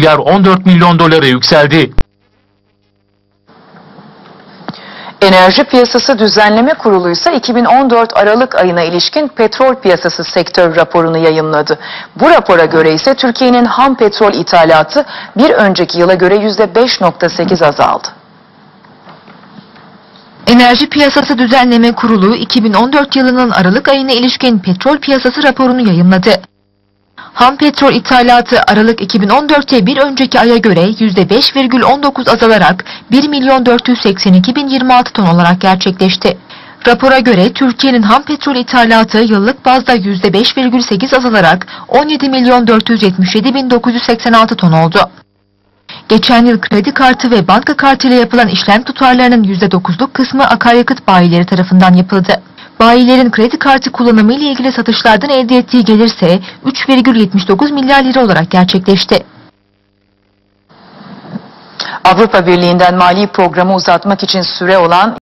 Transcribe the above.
milyar 14 milyon dolara yükseldi. Enerji Piyasası Düzenleme Kurulu ise 2014 Aralık ayına ilişkin petrol piyasası sektör raporunu yayımladı. Bu rapora göre ise Türkiye'nin ham petrol ithalatı bir önceki yıla göre %5,8 azaldı. Enerji Piyasası Düzenleme Kurulu 2014 yılının Aralık ayına ilişkin petrol piyasası raporunu yayımladı. Ham petrol ithalatı Aralık 2014'te bir önceki aya göre %5,19 azalarak 1.482.026 ton olarak gerçekleşti. Rapora göre Türkiye'nin ham petrol ithalatı yıllık bazda %5,8 azalarak 17.477.986 ton oldu. Geçen yıl kredi kartı ve banka kartı ile yapılan işlem tutarlarının %9'luk kısmı akaryakıt bayileri tarafından yapıldı. Bayilerin kredi kartı kullanımı ile ilgili satışlardan elde ettiği gelirse 3,79 milyar lira olarak gerçekleşti. Avrupa Birliği'nden mali programı uzatmak için süre olan